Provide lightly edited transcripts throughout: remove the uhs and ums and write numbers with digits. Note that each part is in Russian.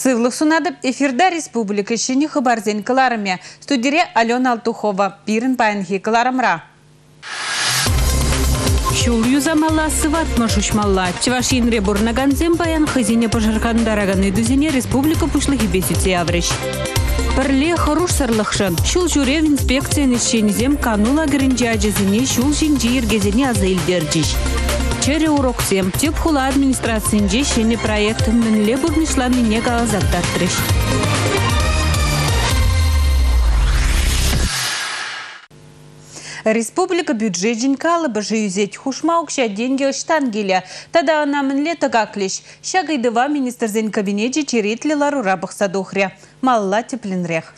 Сывлых сунады эфирда республика шини хабарзен каларами. Студире Алена Алтухова. Пирин паянхи каларамра. Шул юзамалла сыват машушмалла. Чевашинре бурнаганзем паян хазине пожаркандараганы дузине республика пушлыхи бесюте аврещ. Парле хорош сарлахшан. Шул жюре в инспекции нищензем канула гринджаджезине шул жинджи иргезине азаилдерджиш. Чере урок всем. Теп хула администрации нищене проект минле бурнишланы не галазактартриш. Республика бюджет жинкала бажиюзеть хушмаукша деньги штангеля. Тогда она минле тагаклиш. Шагайдова министр зен кабинете черетли лару рабах садохря. Малла тепленрех.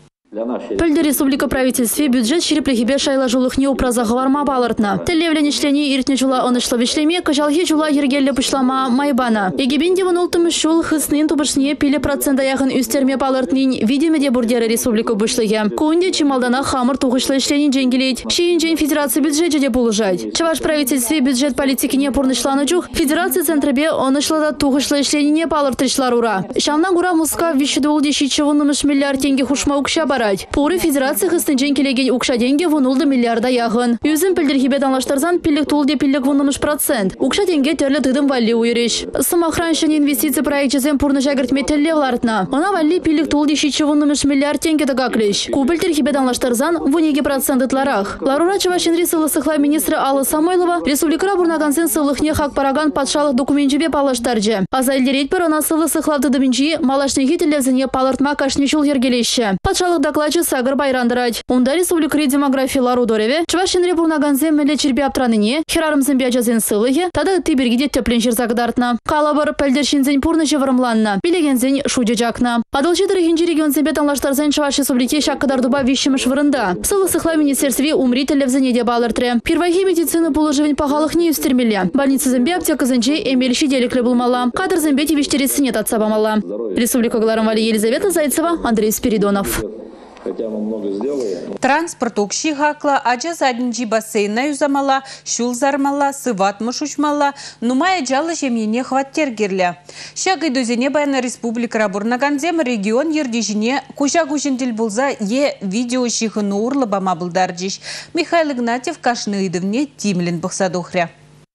Пөлді республика правительстве бюджет шереплехебе шайла жулых не упраза ғаларма балыртна. Тілевлен ішлені иртне жула онышлы вишлеме, кажалхи жула ергелі пышлама майбана. Егебенде вон ултымыш жул хыснын тубышне пиле процент аяғын үстерме балыртнын видемеде бурдері республика бұшлыге. Куынде чималдана хамыр туғышлы ішленін женгелейд. Шейін жен федерация бюджеті де бұлыжайд. Чаваш правительстве бюджет политикіне пұрнышланы жүх, федерация центрбе онышлада туғышлы ішленіне балыртышлар ура. Шамна гура муска вишіді улде шичевынымыш миллиард тенге хушмаукша барад. Пуры федерация хыстынчен келеген укша деньги вунулды миллиарда яғын. Юзін пілдірхебе данлаштарзан пілік тулде пілік вунымыш процент. Укша деньги терлі тыдым валли уйреш. Сымахраншын инвестиция проектчезен пурны жагыртме телле ғлартна. Она валли пілік тулде шичі вунымыш миллиард тенге дagaклеш. Купілдірхебе данлаштарзан вунеге проценттыларах. Ларура Чавашинри сылы сыхла министры Алла Самойлова республикара бурнагансын сылыхне хак параган патшалық документчебе палаштарджы. Азайлерет бір она сылы сыхла тыдыминчи малашнеги телевзіне палыртма кашнешул ергелеші. Патшалық докладчы Сагыр Байрандырать. Унда республика демографии Лару Дореве, Чувашинре бурнаганзем меле чербе аптраныне, херарымзен бяджазен сылыге, тада ты бергиде тепленшер загдартна. Калабар пельдершинзен пурны жеварымланна, билегензен шудежакна. Адылчы дырыгинчи регионзен бетанлаштарзен Чуваш республике шаккадарduba вишемыш вырында. Сылы сыхла министерстве умри телевзене де балыртре. Первахи медицины пулыжывень пахалых не үстермеле. Больница зембе аптека зенче эмельши делекле булмала. Кадр зембе тивиштересине татсабамала. Республика Гларамвали Елизавета Зайцева, Андрей Спиридонов. Хотя мы много сделаем. Транспорт укши хакла, аджа задничи бассейна юзамала, шул зармала, сыват мушучмала, нумая джала жемьене хваттергерля. Шагай дозене баяна республика рабурнаганзем регион ердежине кужа-гужентел булза видео шихыны урлы бама булдарджиш. Михаил Игнатьев кашныйдывне тимлен бахсадохря.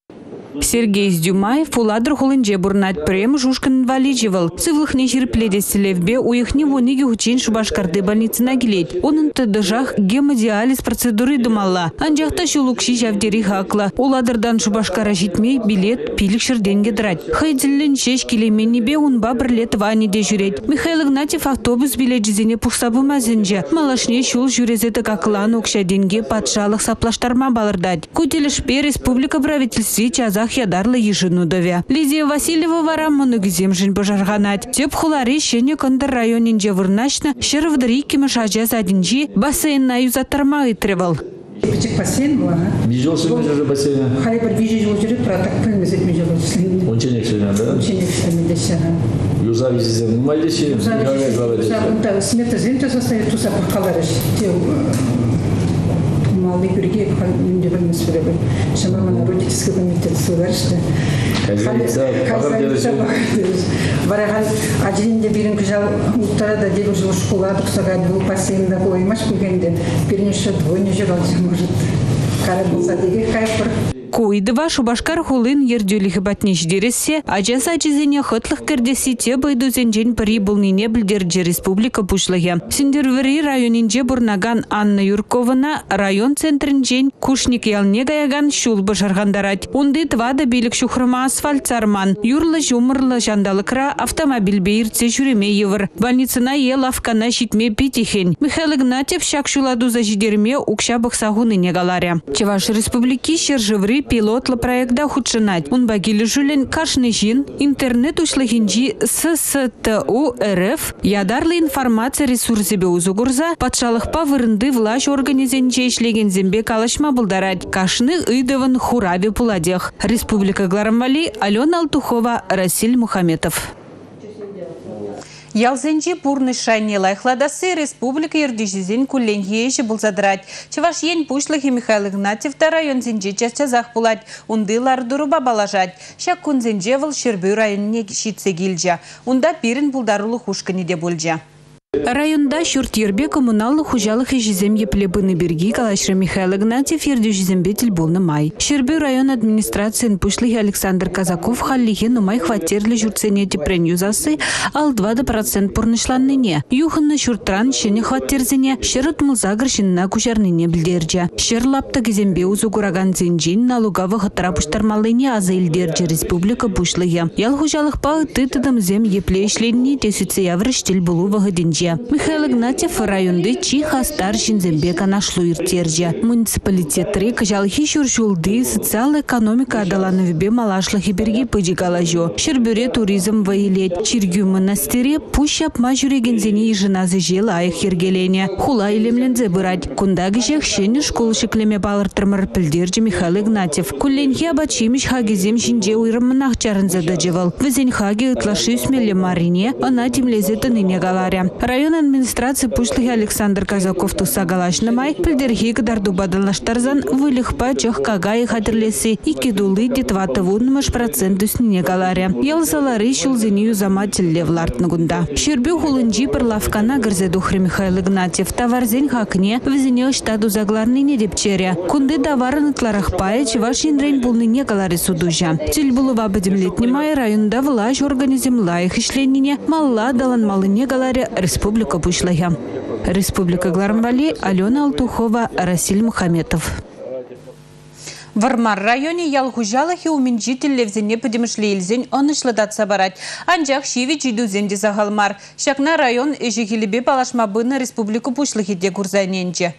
Сергей Сдюмаев фуладр хулынже бурнат прем жушкан инвалидживал. Сывлыхне жирпледестелевбе уехни вониги учин шубашкарды больницы нагилеть. Он тадыжах гемодиализ процедуры думала. Анжахта шулукши жавдери хакла. Уладырдан шубашкара житмей билет пилик шырденге драть. Хайдзиллен 6 киломенебе унба бір лет вани де жүреть. Михаил Игнатьев автобус билет жизене пухсабы мазынжа. Малашне шул жүрезеті каклан окша денге патшалық саплаштарма балырдать. Кутелешпе республика правительстве чазах ядарлы ежину довя. Лидия Васильева варам моногизем жин божарганать. Теп хулари шене кондыр районинже вырнашна шырвдри кимыш ажаз адинжи бассейн на юзаттарма итревал. Küçük бассейн var. Вижу сегодня уже бассейн. Hayır bir vijil ucuru pratak pılmız etmeyecek olsun. Онченек сегодня, да? Онченек сегодня дешево. Юза визизем. Ну майдеши. Да, смета зимта состоит туса пахаларыш. Малый бюрге не вынес вребы. Шамармана родительский комитет сыларышты. Бараган ажинде бирин кыжал уттарада дебир жыл школадык сагат бул бассейнда коймаш күйгенде бирнеше двойне жүралжы может карабылса деге кайпыр. Куйдыва шубашкар хулын ердюлихи батнеш дерессе, ажас ажизене хытлых кердеси те байдузен жен пари булнине білдерджі республика пушлығы. Синдервери районинже бурнаган Анна Юркована район центрин жен кушник ялне гаяган шул башаргандарать. Унды твада билік шухрыма асфальт царман. Юрлы жумырлы жандалыкра автомобиль бейірце жүреме евір. Больницына ел авкана шитме питихен. Михаил Игнатьев шак шуладу за жидерме укша бақсағуны негаларя. Чеваш республики шержеври пилотлы проекта худшинать. Он багили жулен кашны жин, интернет ушлыхинжи ССТУ РФ, ядарлы информация ресурсебе узугурза, патшалық павырынды влаш организенче ишлеген зембе калашма булдарать. Кашны ыдывын хурави пуладех. Республика Гларамвали, Алена Алтухова, Расиль Мухаметов. Ялзенжи пурны шайне лайхладасы республика ердежизен кулленхейші бұлзадырать. Чаваш ен пушлығы Михаил Игнатьев район зенже частязақ бұлать. Ундылар дұруба балажать. Шак күн зенже выл Шербю районне шитсе келжа. Унда пирін бұлдарулы хушканы де болжа. Районда шуртирбе коммуналлы хужалых ежизем еплебыны берги калашры Михаил Игнатьев ердежизембетель болны май. Шербю район администрациян пушлығы Александр Казаков халлихе нумай хватерлі журцене тепрен юзасы ал 20% пурнышланныне. Юхынны шуртран шене хваттерзене шерут мылзагыр шынна кушарныне білдерджа. Шер лапта гизембе узу кураган зенжин налугавы хытра пуштармалыне аза илдерджа республика пушлығы. Ял хужалых пағы тытыдым зем епле ішленіне тесіце яврыштел болу вағыденже. Михаил Игнатьев районды чиха старшин зембека нашлу иртерже. Муниципалитет рек жалхи шуршулды социал экономика адаланы вебе малашлахи берги пыджигалажо. Шербюре туризм ваилет. Чиргю монастыре пущап мажурегензени и женазы жела айх ергелене. Хула илемлензе бырать. Кундаг жех шене школы шеклеме балыртырмыр пілдерже Михаил Игнатьев. Кулленхе абачимиш хагизем шинже уйрымынах чарынза даджевал. Везень хаги ытлаши усмеле марине, она тимлезеты ныне галаря. Район администрации пушлығы Александр Казаков туса галашны май, пілдерхи кадарду бадалаштарзан вылықпа чах кагай хатырлесі и кедулы детваты вунмыш процент үсніне галаря. Ялсалары шулзению замателле влартны гунда. Шербю хулынжи пырлавкана гірзедухры Михаил Игнатьев таварзен хакне візіне штаду загларныне депчере. Кунды даварын ытларахпая чеваш енрейн булныне галары судужа. Тель булыва бадемлетні май районда влаш организм лайх ишленине малла далан малыне галары республика пушлая. Республика Гларамвали, Алена Алтухова, Расиль Мухаметов. В Вармар районе ялхужалахи уминжитель левзене подемышле илзень онышлыдат сабарать. Анжақ шиви жиду земде загалмар. Шакна район ежегилебе палашмабыны республику пушлахи де курзайненже.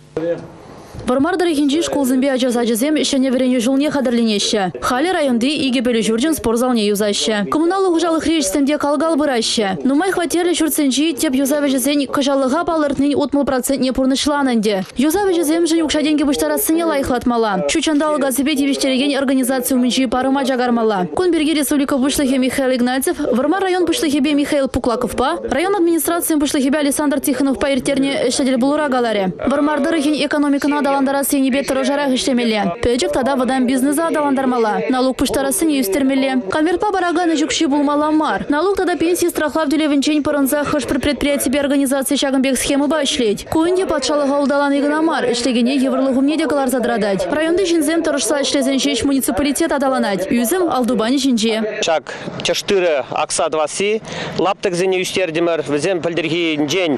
Вармар дырыхинжи школ зімбе ажазем ішіне верене жылне қадырленеші. Хали районды иге бөлі жүрден спорзалне юзашы. Коммуналы хужалық рейшістемде қалғал бұрашы. Нумай хватерлі жүрценжи теп юзавы жезен қыжалыға балыртнын 30% пұрнышланынде. Юзавы жезем жын юқшаденге бұштарасыне лайықлатмала. Шучандалы газыбе девиштереген организация умінжи парыма жагармала. Кунберги республика бұшлығы Михаил Игнатьев, Вармар район бұшлығыбе Михаил Пуклаковпа, район администрациян бұшлығыбе Александр Тихоновпа иртерне шадель бұлыра галаре. Вармар дырыхин экономикана адаландарасы енебе тұрыжарақ іштемелі. Пөджік тада вадан бизнеса адаландармала. Налог пұштарасы не үстермелі. Конвертпа бараганы жүкші бұлмала мар. Налог тада пенсии страхлав дүлевінчен пырынза хыш бір предприятие организации шагынбек схемы башлет. Куынде патшалыға ұлдалан игінамар. Іштегене еврлығымне де калар задрадать. Районды жинзем тұрышса ішлезен жеш муниципалитет адаланать. Юзім алдубани жинже. Шаг чаштыры акса 20, лаптық зене үстердімір. Візем пілдіргі жен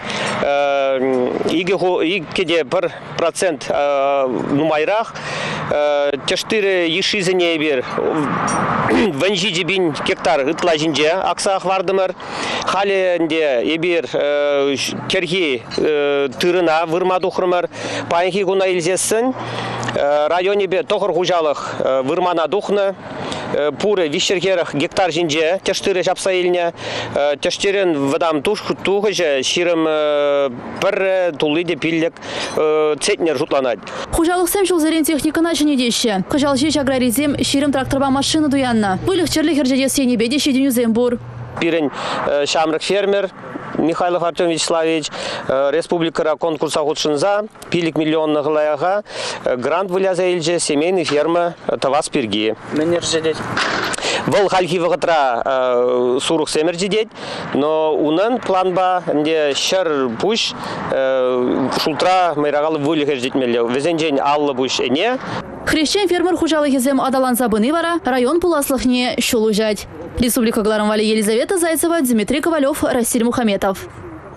игеде 1% нумайрах, чаштыры ешизене бер ванжи дебин гектар ытла жинже аксах вардымыр. Халенде ебер керхи тырына вырмаду хырмыр. Паянхи гуна илзесін районе бе тоқыр хужалық вырмана духны. Пуры вишеркерах гектар жинже, тяштыры жапса еліне, тяштырын вадам туғы же, ширым бір тулыде пиллік цетнер жұтланады. Хужалық сәм жылзерен техникана жинедеші. Қыжал жеш аграризем, ширым тракторба машины дуянна. Бұйлық черлі хержеде сені беде шеденю зембур. Пирен шамрық фермер Михаил Артем Вячеславович республикара конкурса худшинза пилик миллионны ғылаяға грант выляза елже семейный ферма Тавас Пирги. Менер жедет. Вол хальхи вғытра сурух семер жедет, но унын планба шыр пуш шултра майрағалы вылығы жедетмелі. Везен жен аллы пуш әне. Хрещен фермер хужалы хезем адалан забыны вара, район пуласлыхне шулу жать. Республика Гларамвали, Елизавета Зайцева, Дмитрий Ковалев, Расиль Мухаметов.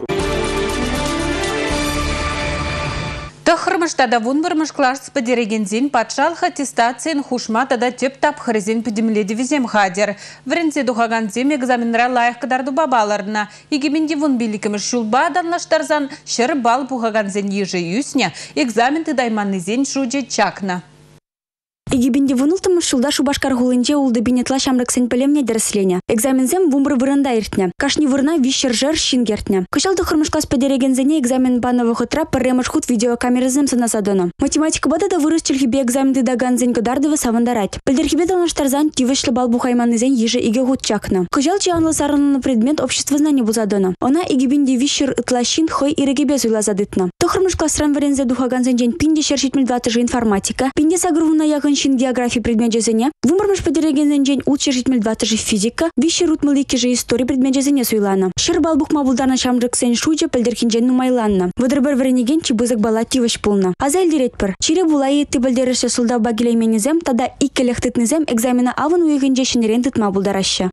Тахырмыштада вунбырмыш класс подерегензин патшалх аттестациян хушма тада теп тапхырызен пидемледи визем хадер. Врензе духаганзем экзаменра лайық кадарду бабаларына. Егеменде вун биликіміш шулба данлаштарзан шыр бал пухаганзен ежи юсня экзамен тыдайманнызен шуде чакна. Егибинде вунултым шулда Шубашкар гулынче улды бинетла шамрыксен пелемне дереслене. Экзамензем вумры вырында иртне. Кашни вырна вишер жер шингертне. Кышалды хырмышклас педерегензене экзамен бановы хытра пырремыш хут видеокамерызем санасадона. Математика бада да вырыс челхибе экзаменды даганзен кадардывы савандарать. Пельдерхибе талаштарзан тивышлы балбухайманызен еже иге гут чакна. Кыжал чианлы сарынны предмет общество знаний бузадона. Она егибинде вишер ытлащин хой ирегебе зуйлазадытна. То хырмышкласран варензе духаганзен день пинде шершитмель 20 информатика. Пинде сагрувна ягын географии предмет жезене, вумырмыш подерегенен день учреждитель 20 физика, виши рутмалики же истории предмет жезене суйлана. Шербал бухмабулдана шамрыксен шуджа пельдерхинжен нумайланна. Выдрбер вренеген чибызык балативыш пулна. Азаль диретпер. Чире булай ты бальдереше сулда багилейменизем, тада иккелехтытнызем экзамена аван уйгенже шинерен тытмабулдараща.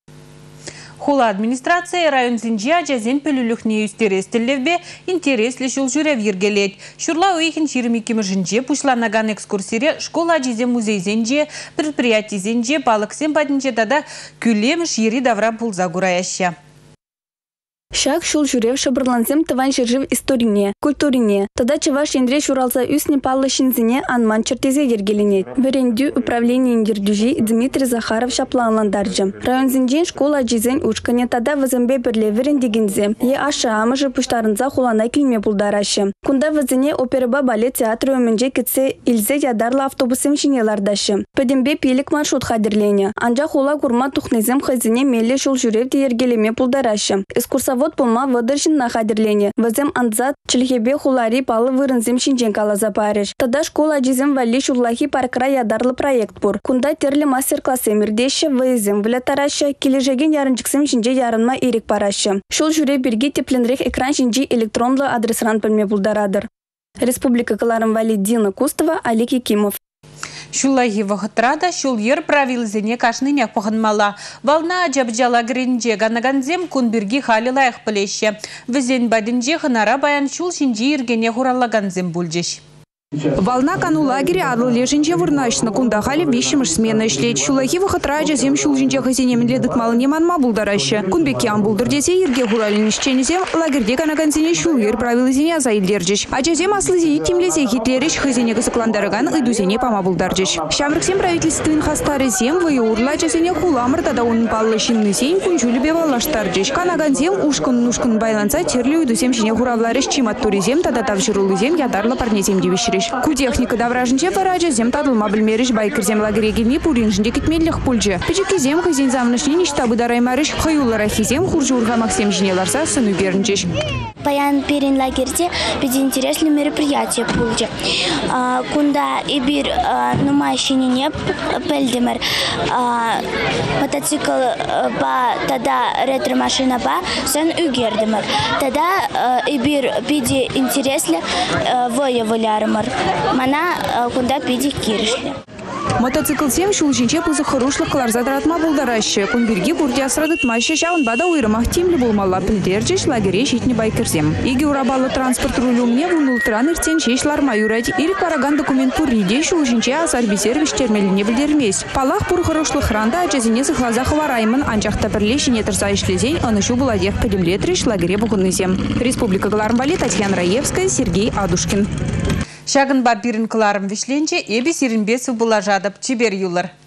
Хула администрация район зинджа жазен пөліліхне үстерестілевбе интереслі жыл жүрев ергелет. Шурла уйхін ширимекі мүжінже пушланаган экскурсире школа жезе музей зенже, предприятий зенже, балық сен бадынже дада күлеміш ери давра пулза гураяща. Шак шул жүрев шабырланзем тыван жыржив историне, культурине. Тада чаваш ендре шуралса үсне паллы шинзине анман чертезе ергеленет. Верендю управление индердюжи Дмитрий Захаров шапланландаржы. Район зинжен школа жизен учкане тада вазембе бірле верендегензе. Е аша амыжы пуштарынза хулана килме пулдарашы. Кунда вазене операба балет театры өмінже кетсе илзе ядарлы автобусем шинелардашы. Пөдембе пелік маршрут хадерлене. Анжа хула курма тухнезем хазине мелле шул жүревде ергелеме пулдарашы. Вот полма водоршин на хадерлене. Вазем анзат чельхебе хулари палы вырынзем шинчен калаза париж. Тада школа жизем вали шурлахи паркра ядарлы проект пур. Кунда терли мастер-классы мирдеше вызем влятараща, кележеген ярынчыксем шинче ярынма ирик параща. Шул жүре бирге тепленрек экран шинчи электронлы адресран пөлме булдарадыр. Республика Каларым вали Дина Кустова, Алик Якимов. Шулайхи вахытрада шул ер правилызене кашныняк пахынмала. Волна жабжала гринже ганаганзем кунбирги хали лайық плеще. Візен бадинже хынара баян шул шинжи ергене хураллаганзем бульжеш. Волна кану лагере адлы лежинче вырнашны кундахали вещимыш смена ишлет. Шулайхи вахытра жазем шул жинче хазинем ледык малыне манма булдараще. Кунбеки амбулдыр десе ерге хуралин ишченезем лагерде ганаганзене шул ер правилызене азайылдержеш. А жазем аслызене тимлесе хитлериш хазине кысыкландарыган ыдузене пама булдаржеш. Шамрыксем правительствен хастары зем вые урла жазене хуламыр тада onun паллы шинны сень кунчулі бевалаштаржеш. Канаганзем ушкын байланса терлі ыдузем шине хуравларыш чимат туризем тада тавжырулызем ядарлы парнезем девишреш. Ку техника давражынче параджа зем тадылма білмеріш байкірзем лагерегене пуринжінде кетмеллих пульджи. Печекезем хызен замнышне ништабы дараймарыш хаюлара хизем хуржы ургамаксем жинеларса сыну бернчеш. Паян перен лагерде беде интересные мероприятия пульджи. Кунда и бир нумай шинине пельдемер мотоцикл ба тада ретро-машина ба сын угердемер. Тада и бир беде интересли воя волярымыр. Мана кунда пиди киришли. Мотоцикл сем шул жинче пузы хорошлық кларзадратма булдараще. Кунбирги бурди асрадытмаще жауын бада уйрымах тимли болмалла пілдерчеш лагере шитне байкерзем. Иги урабалы транспорт рулюмне вунултран иртен шешларма юрать. Ирик параган документ пурриде шул жинче асарбисервиш термеліне білдермес. Палах пур хорошлық ранда ачазине сыхлаза хвараймын анчақта бірлешіне тұрса ишлезен анышу буладех педемлетриш лагере бұғынызем. Республика Галармбали, Татьяна Раевская, Сергей Адушкин. Шагын бабирин кыларым вишленче, эби сиринбесу булажадып чибер юлар.